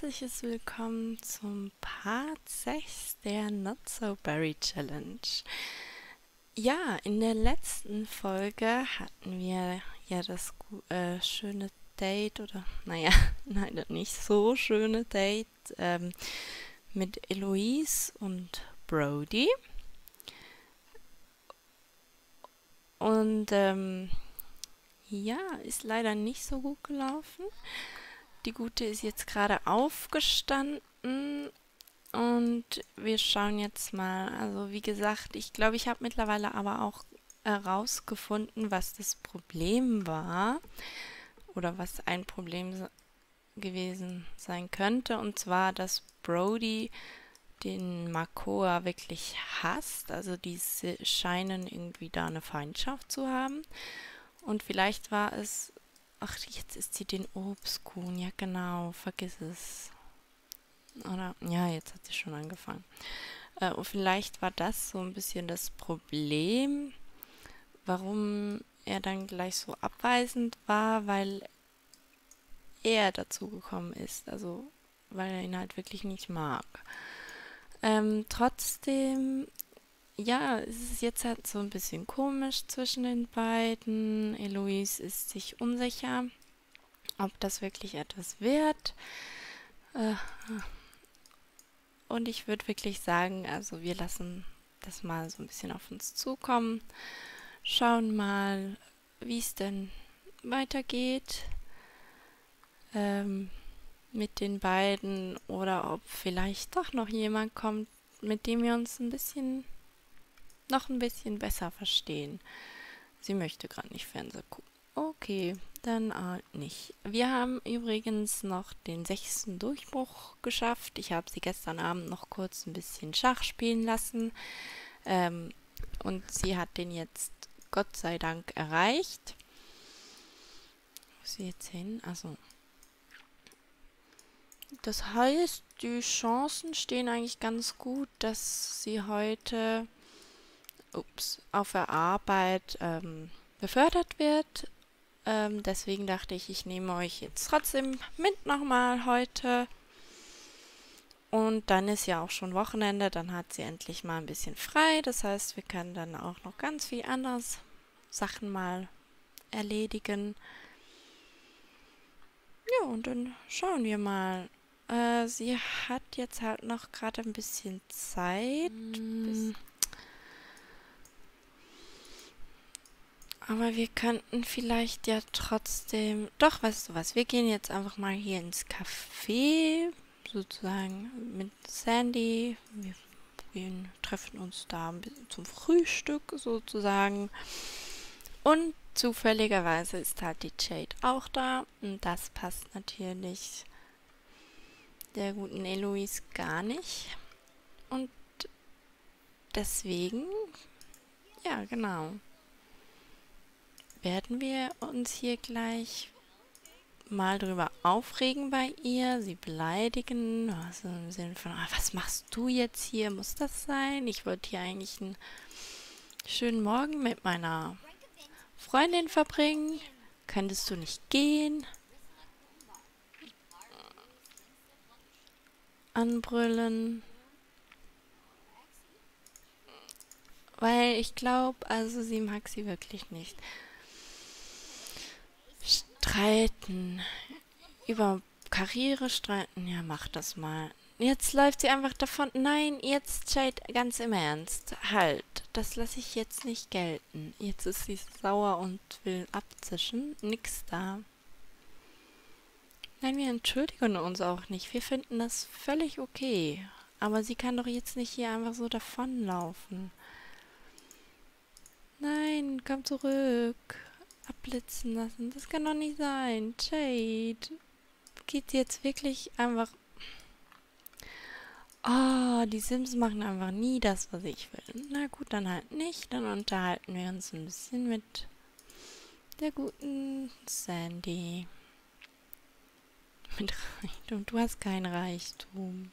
herzliches Willkommen zum Part 6 der Not So Berry Challenge. Ja, in der letzten Folge hatten wir ja das schöne Date, oder naja, leider nicht so schöne Date mit Eloise und Brody. Und ja, ist leider nicht so gut gelaufen. Die Gute ist jetzt gerade aufgestanden und wir schauen jetzt mal. Also wie gesagt, ich glaube, ich habe mittlerweile aber auch herausgefunden, was das Problem war oder was ein Problem gewesen sein könnte. Und zwar, dass Brody den Makoa wirklich hasst. Also die scheinen irgendwie da eine Feindschaft zu haben. Und vielleicht war es... Ach, jetzt isst sie den Obstkuchen. Ja, genau. Vergiss es. Oder, ja, jetzt hat sie schon angefangen. Und vielleicht war das so ein bisschen das Problem, warum er dann gleich so abweisend war, weil er dazugekommen ist. Also, weil er ihn halt wirklich nicht mag. Trotzdem, ja, es ist jetzt halt so ein bisschen komisch zwischen den beiden. Eloise ist sich unsicher, ob das wirklich etwas wird. Und ich würde wirklich sagen, also wir lassen das mal so ein bisschen auf uns zukommen. Schauen mal, wie es denn weitergeht mit den beiden oder ob vielleicht doch noch jemand kommt, mit dem wir uns noch ein bisschen besser verstehen. Sie möchte gerade nicht Fernsehen gucken. Okay, dann nicht. Wir haben übrigens noch den 6. Durchbruch geschafft. Ich habe sie gestern Abend noch kurz ein bisschen Schach spielen lassen. Und sie hat den jetzt Gott sei Dank erreicht. Wo ist sie jetzt hin? Also. Das heißt, die Chancen stehen eigentlich ganz gut, dass sie heute auf der Arbeit befördert wird. Deswegen dachte ich, ich nehme euch jetzt trotzdem mit nochmal heute. Und dann ist ja auch schon Wochenende, dann hat sie endlich mal ein bisschen frei. Das heißt, wir können dann auch noch ganz viel anderes Sachen mal erledigen. Ja, und dann schauen wir mal. Sie hat jetzt halt noch gerade ein bisschen Zeit. Aber wir könnten vielleicht ja trotzdem... Doch, weißt du was, wir gehen jetzt einfach mal hier ins Café, sozusagen mit Sandy. Wir treffen uns da zum Frühstück sozusagen. Und zufälligerweise ist halt die Jade auch da. Und das passt natürlich der guten Eloise gar nicht. Und deswegen, ja genau, werden wir uns hier gleich mal drüber aufregen bei ihr, sie beleidigen, also im Sinne von, was machst du jetzt hier, muss das sein? Ich wollte hier eigentlich einen schönen Morgen mit meiner Freundin verbringen, könntest du nicht gehen? Anbrüllen. Weil ich glaube, also sie mag sie wirklich nicht. Streiten. Über Karriere streiten. Ja, mach das mal. Jetzt läuft sie einfach davon. Nein, jetzt, Jade, ganz im Ernst. Halt, das lasse ich jetzt nicht gelten. Jetzt ist sie sauer und will abzischen. Nix da. Nein, wir entschuldigen uns auch nicht. Wir finden das völlig okay. Aber sie kann doch jetzt nicht hier einfach so davonlaufen. Nein, komm zurück. Abblitzen lassen. Das kann doch nicht sein. Jade. Geht jetzt wirklich einfach... Oh, die Sims machen einfach nie das, was ich will. Na gut, dann halt nicht. Dann unterhalten wir uns ein bisschen mit der guten Sandy. Mit Reichtum. Du hast kein Reichtum.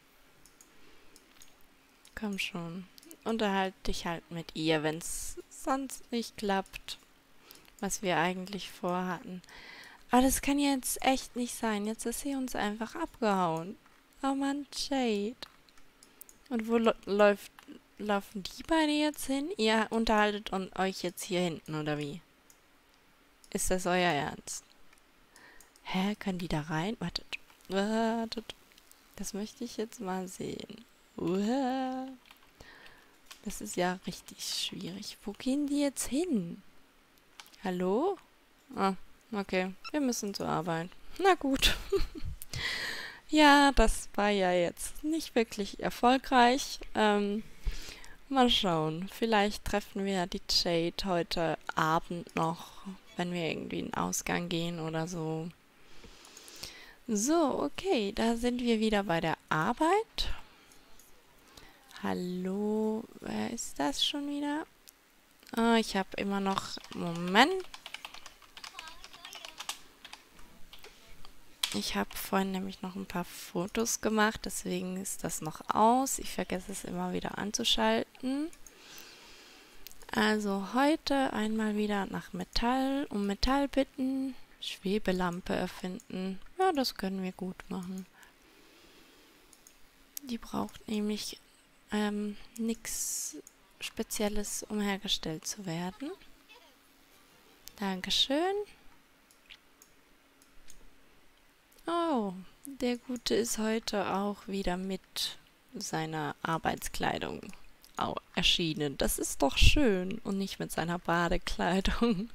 Komm schon. Unterhalte dich halt mit ihr, wenn es sonst nicht klappt, was wir eigentlich vorhatten. Aber das kann jetzt echt nicht sein. Jetzt ist sie uns einfach abgehauen. Oh Mann, Jade. Und wo laufen die beide jetzt hin? Ihr unterhaltet euch jetzt hier hinten, oder wie? Ist das euer Ernst? Hä, können die da rein? Wartet. Wartet. Das möchte ich jetzt mal sehen. Uah. Das ist ja richtig schwierig. Wo gehen die jetzt hin? Hallo? Ah, okay. Wir müssen zur Arbeit. Na gut. Ja, das war ja jetzt nicht wirklich erfolgreich. Mal schauen. Vielleicht treffen wir die Jade heute Abend noch, wenn wir irgendwie in den Ausgang gehen oder so. So, okay, da sind wir wieder bei der Arbeit. Hallo, wer ist das schon wieder? Ah, ich habe immer noch... Moment. Ich habe vorhin nämlich noch ein paar Fotos gemacht, deswegen ist das noch aus. Ich vergesse es immer wieder anzuschalten. Also heute einmal wieder nach Metall, um Metall bitten, Schwebelampe erfinden. Ja, das können wir gut machen. Die braucht nämlich nichts Spezielles, um hergestellt zu werden. Dankeschön. Oh, der Gute ist heute auch wieder mit seiner Arbeitskleidung erschienen. Das ist doch schön und nicht mit seiner Badekleidung.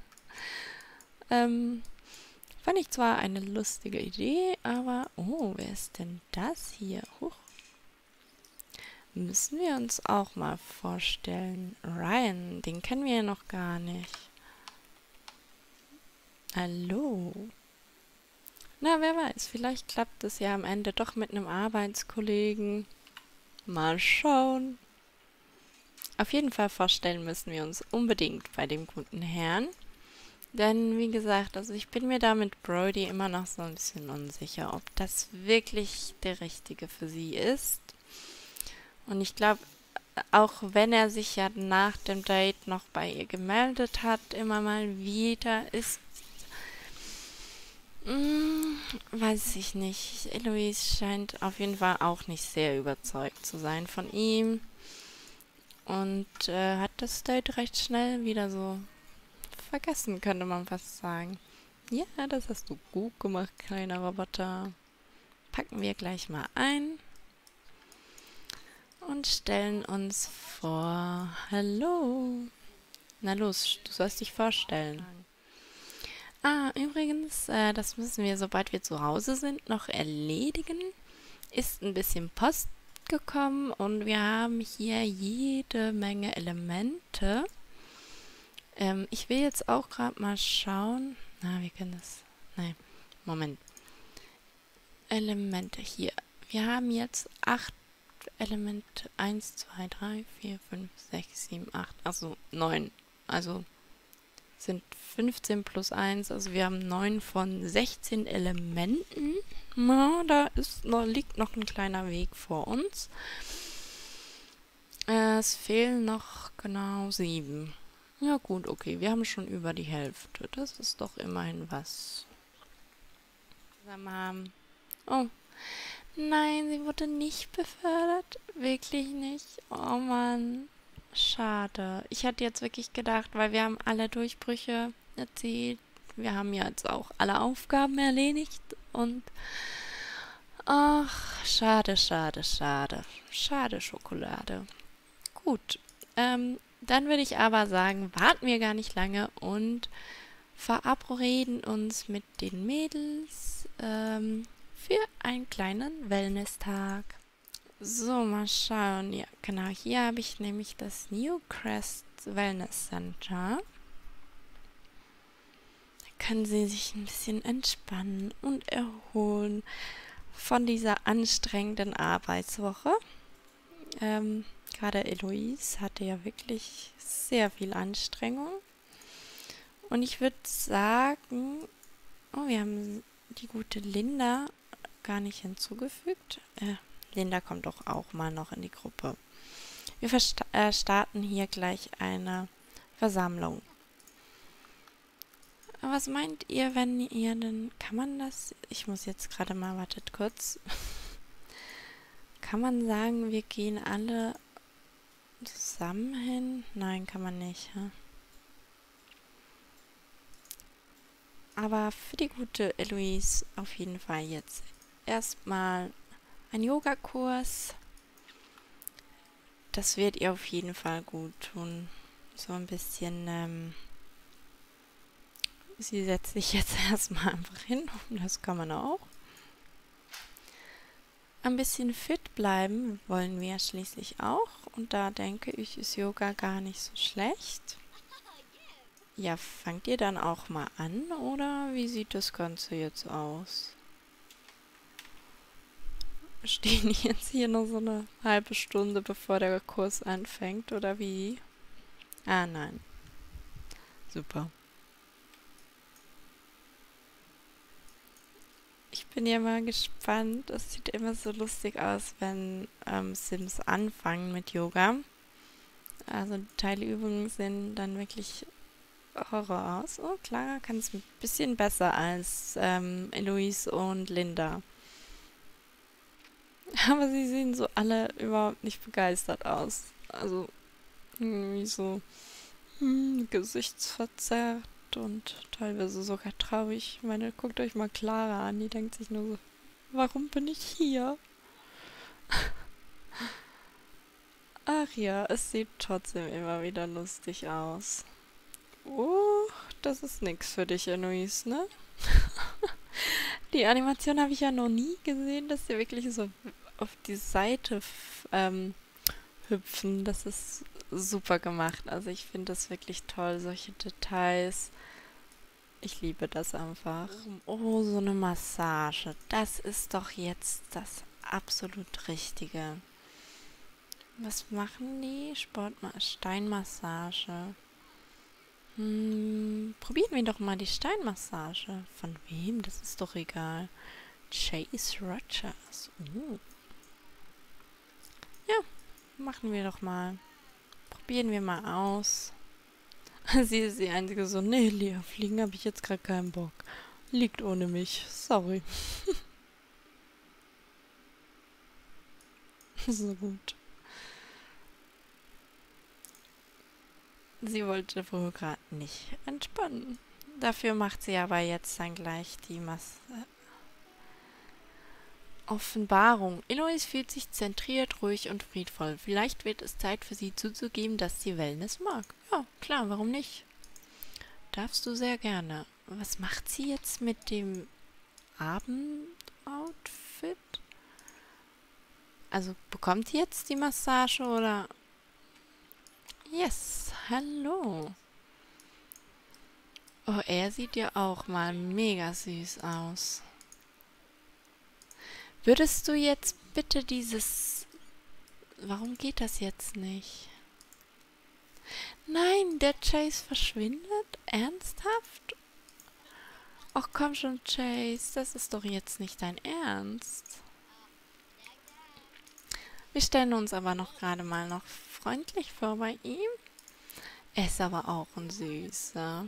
Fand ich zwar eine lustige Idee, aber... Oh, wer ist denn das hier? Huch. Müssen wir uns auch mal vorstellen. Ryan, den kennen wir ja noch gar nicht. Hallo. Na, wer weiß, vielleicht klappt es ja am Ende doch mit einem Arbeitskollegen. Mal schauen. Auf jeden Fall vorstellen müssen wir uns unbedingt bei dem guten Herrn. Denn, wie gesagt, also ich bin mir da mit Brody immer noch so ein bisschen unsicher, ob das wirklich der Richtige für sie ist. Und ich glaube, auch wenn er sich ja nach dem Date noch bei ihr gemeldet hat, immer mal wieder, ist... weiß ich nicht. Eloise scheint auf jeden Fall auch nicht sehr überzeugt zu sein von ihm. Und hat das Date recht schnell wieder so vergessen, könnte man fast sagen. Ja, das hast du gut gemacht, kleiner Roboter. Packen wir gleich mal ein. Und stellen uns vor. Hallo. Na los, du sollst dich vorstellen. Ah, übrigens, das müssen wir, sobald wir zu Hause sind, noch erledigen. Ist ein bisschen Post gekommen und wir haben hier jede Menge Elemente. Ich will jetzt auch gerade mal schauen. Na, wir können das... Nein, Moment. Elemente hier. Wir haben jetzt 8 Elemente. 1, 2, 3, 4, 5, 6, 7, 8. Also 9. Also sind 15 plus 1. Also wir haben 9 von 16 Elementen. Na, da liegt noch ein kleiner Weg vor uns. Es fehlen noch genau 7. Ja gut, okay. Wir haben schon über die Hälfte. Das ist doch immerhin was. Oh. Nein, sie wurde nicht befördert. Wirklich nicht. Oh Mann. Schade. Ich hatte jetzt wirklich gedacht, weil wir haben alle Durchbrüche erzielt. Wir haben ja jetzt auch alle Aufgaben erledigt. Und... Ach, schade, schade, schade. Schade, Schokolade. Gut. Dann würde ich aber sagen, warten wir gar nicht lange und verabreden uns mit den Mädels für einen kleinen Wellness-Tag. So, mal schauen. Ja, genau, hier habe ich nämlich das Newcrest Wellness Center. Da können Sie sich ein bisschen entspannen und erholen von dieser anstrengenden Arbeitswoche. Gerade Eloise hatte ja wirklich sehr viel Anstrengung. Und ich würde sagen, oh, wir haben die gute Linda gar nicht hinzugefügt. Linda kommt doch auch mal noch in die Gruppe. Wir starten hier gleich eine Versammlung. Was meint ihr, wenn ihr denn... Kann man das... Ich muss jetzt gerade mal... Wartet kurz. kann man sagen, wir gehen alle zusammen hin? Nein, kann man nicht. Ja? Aber für die gute Eloise auf jeden Fall jetzt erstmal ein Yogakurs. Das wird ihr auf jeden Fall gut tun. So ein bisschen, sie setzt sich jetzt erstmal einfach hin. Das kann man auch. Ein bisschen fit bleiben wollen wir schließlich auch. Und da denke ich, ist Yoga gar nicht so schlecht. Ja, fangt ihr dann auch mal an, oder wie sieht das Ganze jetzt aus? Stehen die jetzt hier noch so eine halbe Stunde, bevor der Kurs anfängt, oder wie? Ah, nein. Super. Ich bin ja mal gespannt. Es sieht immer so lustig aus, wenn Sims anfangen mit Yoga. Also die Teilübungen sehen dann wirklich Horror aus. Oh, Clara kann es ein bisschen besser als Eloise und Linda. Aber sie sehen so alle überhaupt nicht begeistert aus. Also irgendwie so gesichtsverzerrt und teilweise sogar traurig. Ich meine, guckt euch mal Clara an, die denkt sich nur so, warum bin ich hier? Ach ja, es sieht trotzdem immer wieder lustig aus. Oh, das ist nix für dich, Eloise, ne? Die Animation habe ich ja noch nie gesehen, dass sie wirklich so auf die Seite hüpfen. Das ist super gemacht. Also ich finde das wirklich toll, solche Details. Ich liebe das einfach. Oh, so eine Massage. Das ist doch jetzt das absolut Richtige. Was machen die? Steinmassage. Probieren wir doch mal die Steinmassage. Von wem? Das ist doch egal. Chase Rogers. Ja, machen wir doch mal. Probieren wir mal aus. Sie ist die Einzige so, nee, Lea, fliegen habe ich jetzt gerade keinen Bock. Liegt ohne mich. Sorry. So gut. Sie wollte wohl gerade nicht entspannen. Dafür macht sie aber jetzt dann gleich die Offenbarung. Eloise fühlt sich zentriert, ruhig und friedvoll. Vielleicht wird es Zeit für sie zuzugeben, dass sie Wellness mag. Ja, klar, warum nicht? Darfst du sehr gerne. Was macht sie jetzt mit dem Abendoutfit? Also bekommt sie jetzt die Massage oder... Yes, hallo. Oh, er sieht ja auch mal mega süß aus. Würdest du jetzt bitte dieses... Warum geht das jetzt nicht? Nein, der Chase verschwindet? Ernsthaft? Ach komm schon, Chase, das ist doch jetzt nicht dein Ernst. Wir stellen uns aber noch gerade mal noch freundlich vor bei ihm. Er ist aber auch ein Süßer.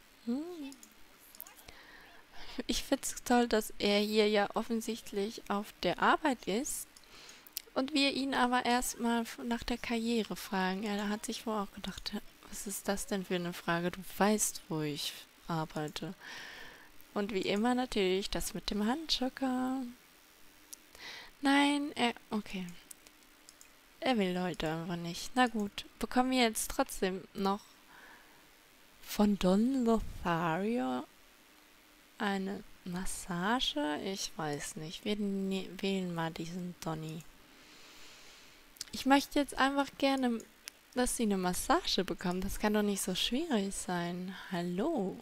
Ich finde es toll, dass er hier ja offensichtlich auf der Arbeit ist und wir ihn aber erstmal nach der Karriere fragen. Er hat sich wohl auch gedacht, was ist das denn für eine Frage? Du weißt, wo ich arbeite. Und wie immer natürlich das mit dem Handschocker. Nein, okay. Er will heute einfach nicht. Na gut, bekommen wir jetzt trotzdem noch von Don Lothario eine Massage? Ich weiß nicht. Wir wählen mal diesen Donny. Ich möchte jetzt einfach gerne, dass sie eine Massage bekommt. Das kann doch nicht so schwierig sein. Hallo?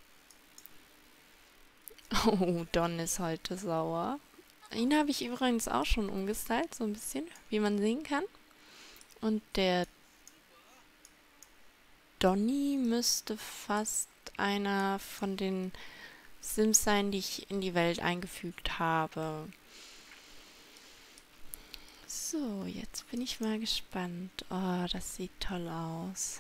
Oh, Don ist heute sauer. Ihn habe ich übrigens auch schon umgestylt, so ein bisschen, wie man sehen kann. Und der Donny müsste fast einer von den Sims sein, die ich in die Welt eingefügt habe. So, jetzt bin ich mal gespannt. Oh, das sieht toll aus.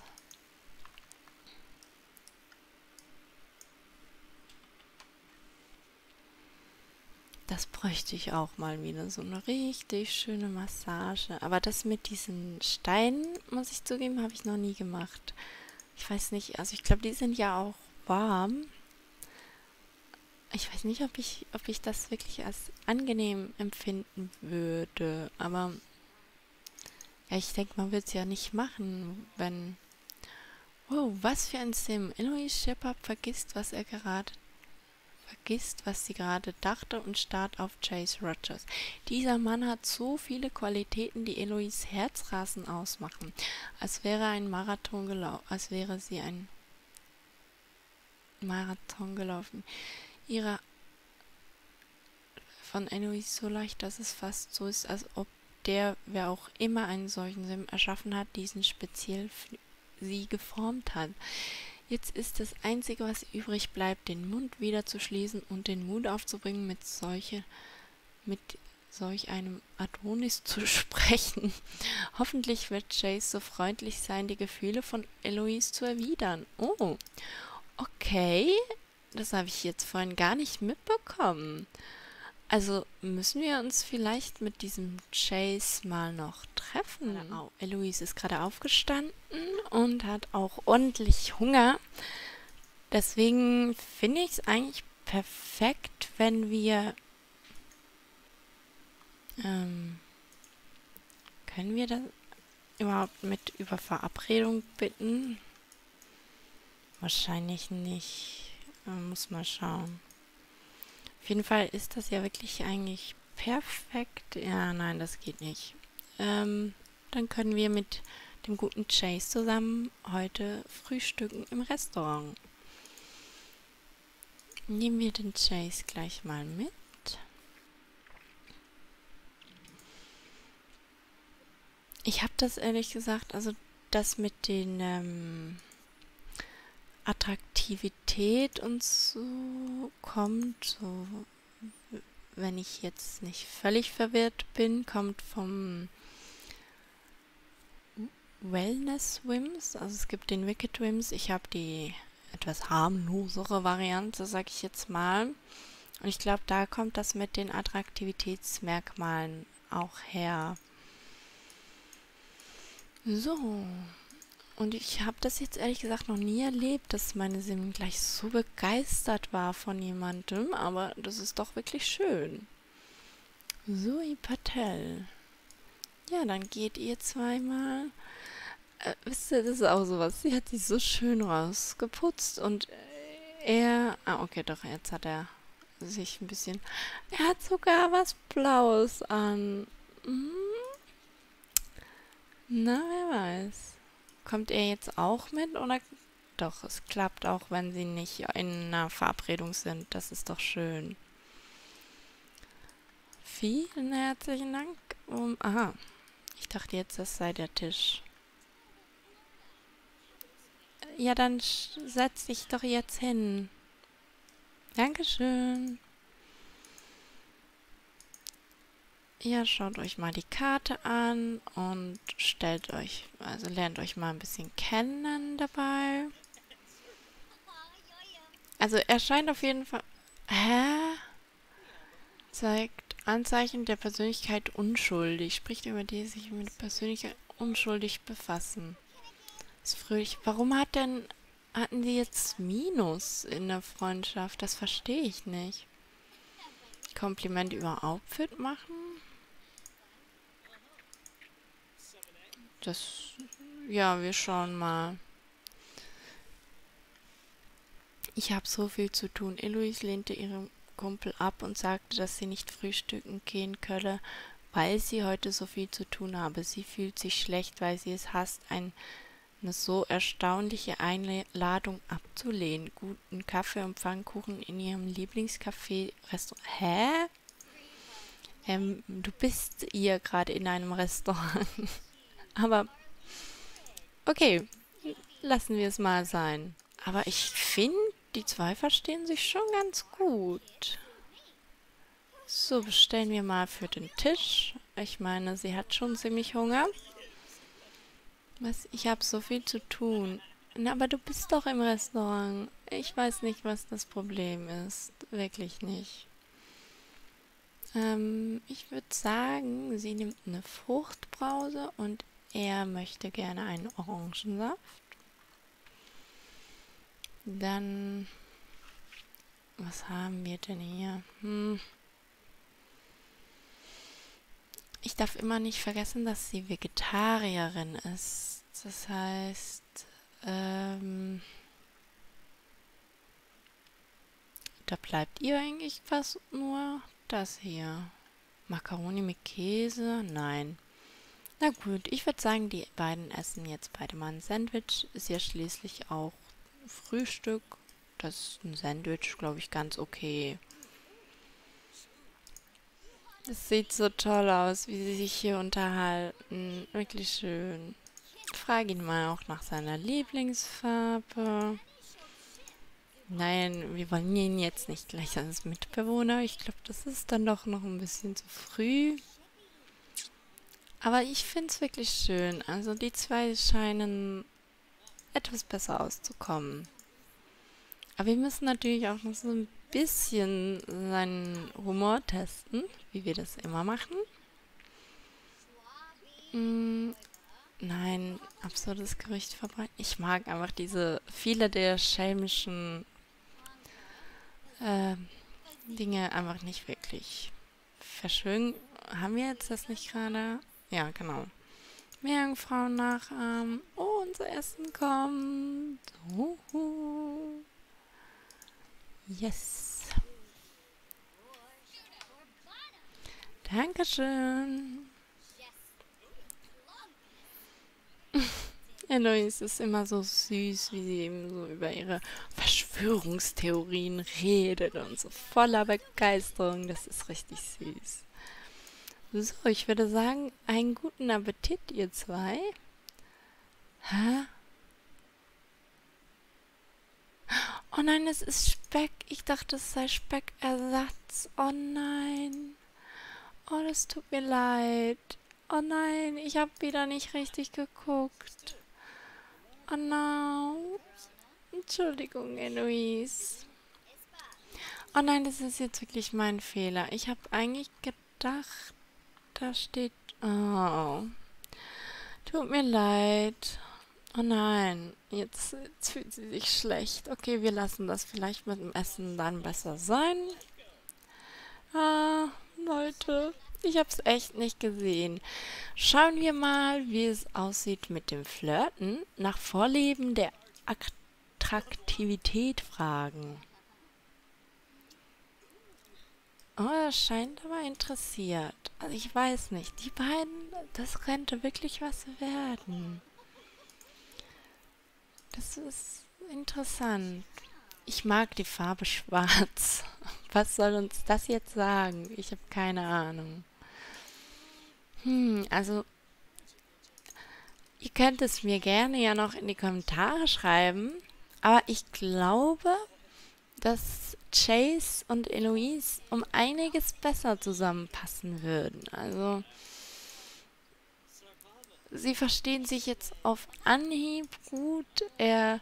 Das bräuchte ich auch mal wieder, so eine richtig schöne Massage. Aber das mit diesen Steinen, muss ich zugeben, habe ich noch nie gemacht. Ich weiß nicht, also ich glaube, die sind ja auch warm. Ich weiß nicht, ob ich das wirklich als angenehm empfinden würde. Aber ja, ich denke, man wird es ja nicht machen, wenn... Wow, was für ein Sim. Eloise Shepard vergisst, was sie gerade dachte und starrt auf Chase Rogers. Dieser Mann hat so viele Qualitäten, die Eloise Herzrasen ausmachen. Als wäre sie ein Marathon gelaufen. Ihre von Eloise so leicht, dass es fast so ist, als ob der, wer auch immer einen solchen Sim erschaffen hat, diesen speziell für sie geformt hat. Jetzt ist das Einzige, was übrig bleibt, den Mund wieder zu schließen und den Mut aufzubringen, mit solch einem Adonis zu sprechen. Hoffentlich wird Chase so freundlich sein, die Gefühle von Eloise zu erwidern. Oh, okay. Das habe ich jetzt vorhin gar nicht mitbekommen. Also müssen wir uns vielleicht mit diesem Chase mal noch treffen. Eloise ist gerade aufgestanden und hat auch ordentlich Hunger. Deswegen finde ich es eigentlich perfekt, wenn wir... können wir das überhaupt über Verabredung bitten? Wahrscheinlich nicht. Man muss mal schauen. Auf jeden Fall ist das ja wirklich eigentlich perfekt. Ja, nein, das geht nicht. Dann können wir mit dem guten Chase zusammen heute frühstücken im Restaurant. Nehmen wir den Chase gleich mal mit. Ich habe das ehrlich gesagt, also das mit den Attraktivität und so kommt, so wenn ich jetzt nicht völlig verwirrt bin, kommt vom Wellness Wims. Also es gibt den Wicked Wims. Ich habe die etwas harmlosere Variante, sag ich jetzt mal. Und ich glaube, da kommt das mit den Attraktivitätsmerkmalen auch her. So. Und ich habe das jetzt ehrlich gesagt noch nie erlebt, dass meine Sim gleich so begeistert war von jemandem. Aber das ist doch wirklich schön. Zoe Patel. Ja, dann geht ihr zweimal. Wisst ihr, das ist auch sowas. Sie hat sich so schön rausgeputzt und er... Ah, okay, doch, jetzt hat er sich ein bisschen... Er hat sogar was Blaues an. Hm? Na, wer weiß. Kommt er jetzt auch mit oder... Doch, es klappt auch, wenn sie nicht in einer Verabredung sind. Das ist doch schön. Vielen herzlichen Dank. Aha, ich dachte jetzt, das sei der Tisch. Ja, dann setz dich doch jetzt hin. Dankeschön. Ja, schaut euch mal die Karte an und lernt euch mal ein bisschen kennen dabei. Also er scheint auf jeden Fall... Hä? Zeigt Anzeichen der Persönlichkeit unschuldig. Spricht über die sich mit Persönlichkeit unschuldig befassen. Ist fröhlich. Warum hatten die jetzt Minus in der Freundschaft? Das verstehe ich nicht. Kompliment über Outfit machen? Das... Ja, wir schauen mal. Ich habe so viel zu tun. Eloise lehnte ihren Kumpel ab und sagte, dass sie nicht frühstücken gehen könne, weil sie heute so viel zu tun habe. Sie fühlt sich schlecht, weil sie es hasst, eine so erstaunliche Einladung abzulehnen. Guten Kaffee und Pfannkuchen in ihrem Lieblingscafé-Restaurant. Hä? Du bist ihr gerade in einem Restaurant. Aber okay, lassen wir es mal sein. Aber ich finde, die zwei verstehen sich schon ganz gut. So, bestellen wir mal für den Tisch. Ich meine, sie hat schon ziemlich Hunger. Ich habe so viel zu tun. Na, aber du bist doch im Restaurant. Ich weiß nicht, was das Problem ist. Wirklich nicht. Ich würde sagen, sie nimmt eine Fruchtbrause und er möchte gerne einen Orangensaft. Dann, was haben wir denn hier? Ich darf immer nicht vergessen, dass sie Vegetarierin ist. Das heißt, da bleibt ihr eigentlich fast nur das hier. Macaroni mit Käse? Nein. Na gut, ich würde sagen, die beiden essen jetzt beide mal ein Sandwich. Ist ja schließlich auch Frühstück. Das ist ein Sandwich, glaube ich, ganz okay. Es sieht so toll aus, wie sie sich hier unterhalten. Wirklich schön. Frage ihn mal auch nach seiner Lieblingsfarbe. Nein, wir wollen ihn jetzt nicht gleich als Mitbewohner. Ich glaube, das ist dann doch noch ein bisschen zu früh. Aber ich finde es wirklich schön. Also die zwei scheinen etwas besser auszukommen. Aber wir müssen natürlich auch noch so ein bisschen seinen Humor testen, wie wir das immer machen. Nein, absurdes Gerücht verbreiten. Ich mag einfach viele der schelmischen Dinge einfach nicht wirklich verschwören. Haben wir jetzt das nicht gerade? Ja, genau. Meerjungfrauen nachahmen. Oh, unser Essen kommt. Yes. Dankeschön. Eloise ist immer so süß, wie sie eben so über ihre Verschwörungstheorien redet und so voller Begeisterung. Das ist richtig süß. So, ich würde sagen, einen guten Appetit, ihr zwei. Hä? Oh nein, es ist Speck. Ich dachte, es sei Speckersatz. Oh nein. Oh, das tut mir leid. Oh nein, ich habe wieder nicht richtig geguckt. Oh no. Entschuldigung, Eloise. Oh nein, das ist jetzt wirklich mein Fehler. Ich habe eigentlich gedacht, da steht... Oh. Tut mir leid. Oh nein, jetzt fühlt sie sich schlecht. Okay, wir lassen das vielleicht mit dem Essen dann besser sein. Ah, Leute, ich hab's echt nicht gesehen. Schauen wir mal, wie es aussieht mit dem Flirten. Nach Vorlieben der Attraktivität fragen. Oh, das scheint aber interessiert. Also ich weiß nicht, die beiden, das könnte wirklich was werden. Das ist interessant. Ich mag die Farbe schwarz. Was soll uns das jetzt sagen? Ich habe keine Ahnung. Also, ihr könnt es mir gerne ja noch in die Kommentare schreiben. Aber ich glaube, dass Chase und Eloise um einiges besser zusammenpassen würden. Also, sie verstehen sich jetzt auf Anhieb gut. Er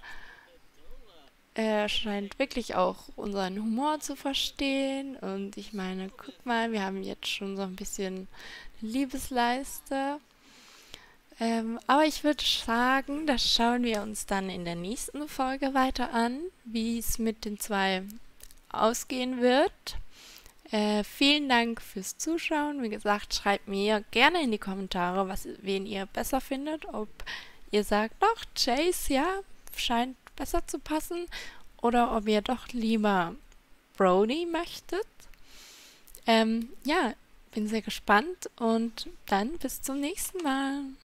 scheint wirklich auch unseren Humor zu verstehen. Und ich meine, guck mal, wir haben jetzt schon so ein bisschen Liebesleiste. Aber ich würde sagen, das schauen wir uns dann in der nächsten Folge weiter an, wie es mit den zwei ausgehen wird. Vielen Dank fürs Zuschauen. Wie gesagt, schreibt mir gerne in die Kommentare, wen ihr besser findet. Ob ihr sagt, doch, Chase, ja, scheint besser zu passen. Oder ob ihr doch lieber Brody möchtet. Ja, bin sehr gespannt und dann bis zum nächsten Mal.